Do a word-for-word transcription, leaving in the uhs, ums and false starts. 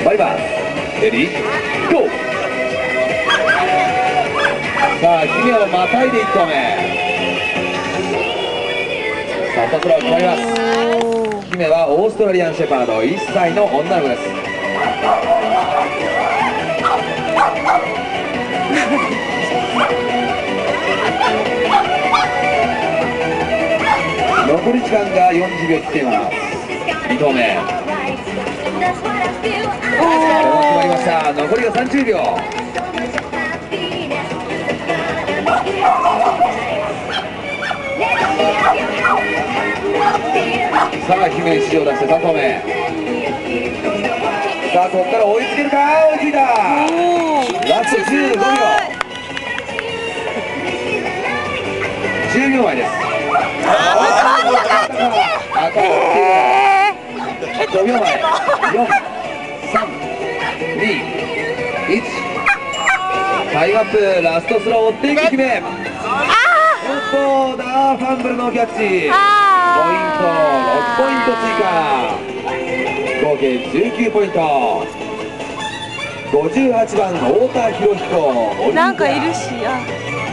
バイバイレディーゴー。さあ姫をまたいでいっ投目。さあサトラを決まります。姫はオーストラリアンシェパードいっさいの女の子です。残り時間がよんじゅうびょう切っています。に投目これも決まりました。残りがさんじゅうびょう。さあ姫に指示を出してさん投目。さあここから追いつけるか。追いついた。ラストじゅうごびょう。じゅうびょうまえです。ごびょうまえ。よん、さん、に、いち。タイムアップ。ラストスローを追っていく姫。おっとダーファンブルのキャッチ。ポイントろくポイント追加。合計じゅうきゅうポイント。ごじゅうはちばん太田博彦。 なんかいるしや。